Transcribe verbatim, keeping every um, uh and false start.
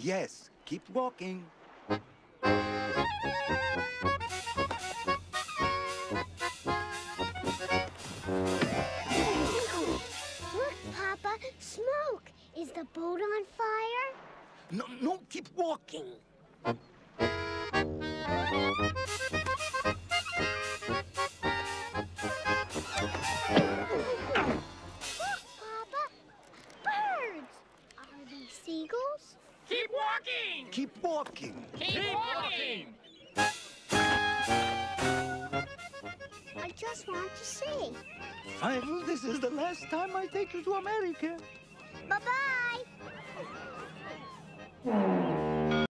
Yes, keep walking. Look, Papa, smoke. Is the boat on fire? No, no, keep walking. Papa, birds! Are they seagulls? Keep walking! Keep walking. Keep walking! I just want to see. Five, this is the last time I take you to America. Bye-bye!